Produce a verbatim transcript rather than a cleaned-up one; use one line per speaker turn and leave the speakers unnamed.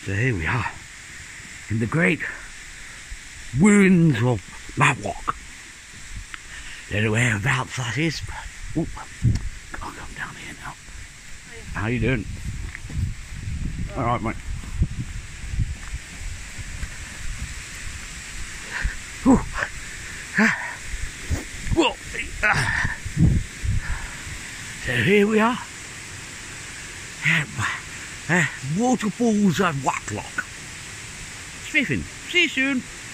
So here we are, in the great ruins of Matlock. Don't know whereabouts that is, but ooh, I'll come down here now. How you doing? All right, mate. Ooh. Whoa. So here we are. Uh, waterfalls of Matlock. Spiffing. See you soon.